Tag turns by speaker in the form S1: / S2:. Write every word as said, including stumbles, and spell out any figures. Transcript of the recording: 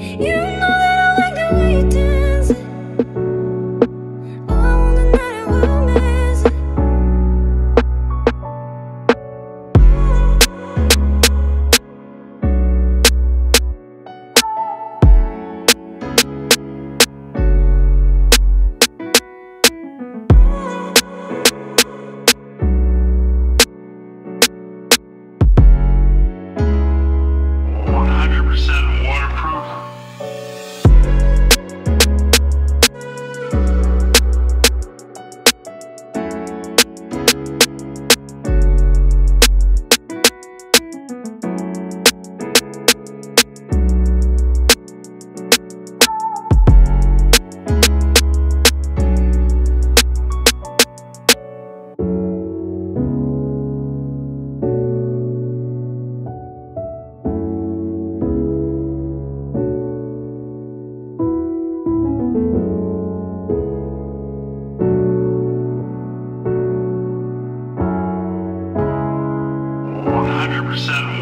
S1: You know that I like the way you dance it. All I want tonight, I won't miss it.
S2: one hundred percent waterproof. one hundred percent